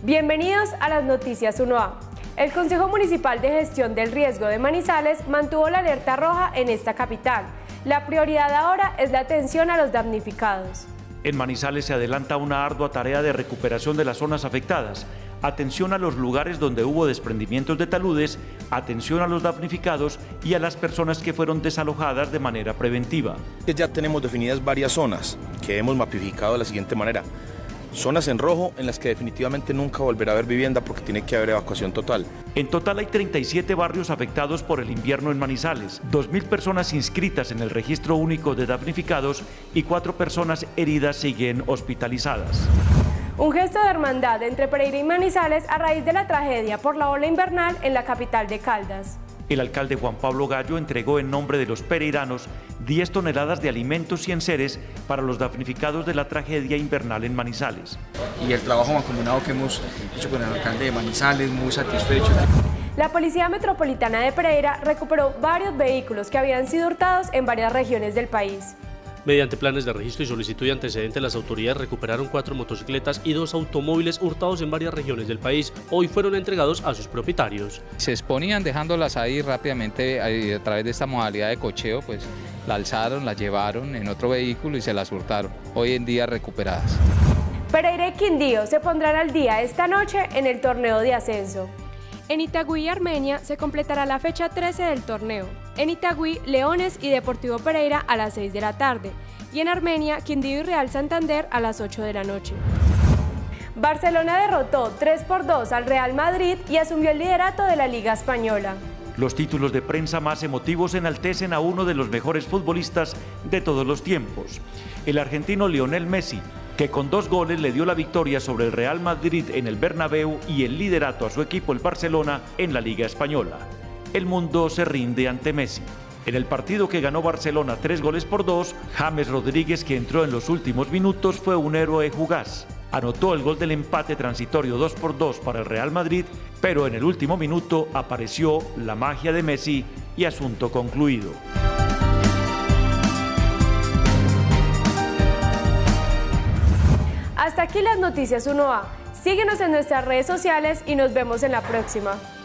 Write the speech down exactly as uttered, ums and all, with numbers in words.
Bienvenidos a las Noticias uno A. El Consejo Municipal de Gestión del Riesgo de Manizales mantuvo la alerta roja en esta capital. La prioridad ahora es la atención a los damnificados. En Manizales se adelanta una ardua tarea de recuperación de las zonas afectadas. Atención a los lugares donde hubo desprendimientos de taludes, atención a los damnificados y a las personas que fueron desalojadas de manera preventiva. Ya tenemos definidas varias zonas que hemos mapificado de la siguiente manera. Zonas en rojo en las que definitivamente nunca volverá a haber vivienda porque tiene que haber evacuación total. En total hay treinta y siete barrios afectados por el invierno en Manizales, dos mil personas inscritas en el registro único de damnificados y cuatro personas heridas siguen hospitalizadas. Un gesto de hermandad entre Pereira y Manizales a raíz de la tragedia por la ola invernal en la capital de Caldas. El alcalde Juan Pablo Gallo entregó en nombre de los pereiranos diez toneladas de alimentos y enseres para los damnificados de la tragedia invernal en Manizales. Y el trabajo mancomunado que hemos hecho con el alcalde de Manizales, muy satisfecho. La Policía Metropolitana de Pereira recuperó varios vehículos que habían sido hurtados en varias regiones del país. Mediante planes de registro y solicitud y antecedentes, las autoridades recuperaron cuatro motocicletas y dos automóviles hurtados en varias regiones del país. Hoy fueron entregados a sus propietarios. Se exponían dejándolas ahí rápidamente a través de esta modalidad de cocheo, pues la alzaron, la llevaron en otro vehículo y se las hurtaron. Hoy en día recuperadas. Pereira y Quindío se pondrán al día esta noche en el torneo de ascenso. En Itagüí y Armenia se completará la fecha trece del torneo. En Itagüí, Leones y Deportivo Pereira a las seis de la tarde. Y en Armenia, Quindío y Real Santander a las ocho de la noche. Barcelona derrotó tres por dos al Real Madrid y asumió el liderato de la Liga Española. Los títulos de prensa más emotivos enaltecen a uno de los mejores futbolistas de todos los tiempos, el argentino Lionel Messi, que con dos goles le dio la victoria sobre el Real Madrid en el Bernabéu y el liderato a su equipo, el Barcelona, en la Liga Española. El mundo se rinde ante Messi. En el partido que ganó Barcelona tres goles por dos, James Rodríguez, que entró en los últimos minutos, fue un héroe fugaz. Anotó el gol del empate transitorio dos por dos para el Real Madrid, pero en el último minuto apareció la magia de Messi y asunto concluido. Hasta aquí las Noticias uno A. Síguenos en nuestras redes sociales y nos vemos en la próxima.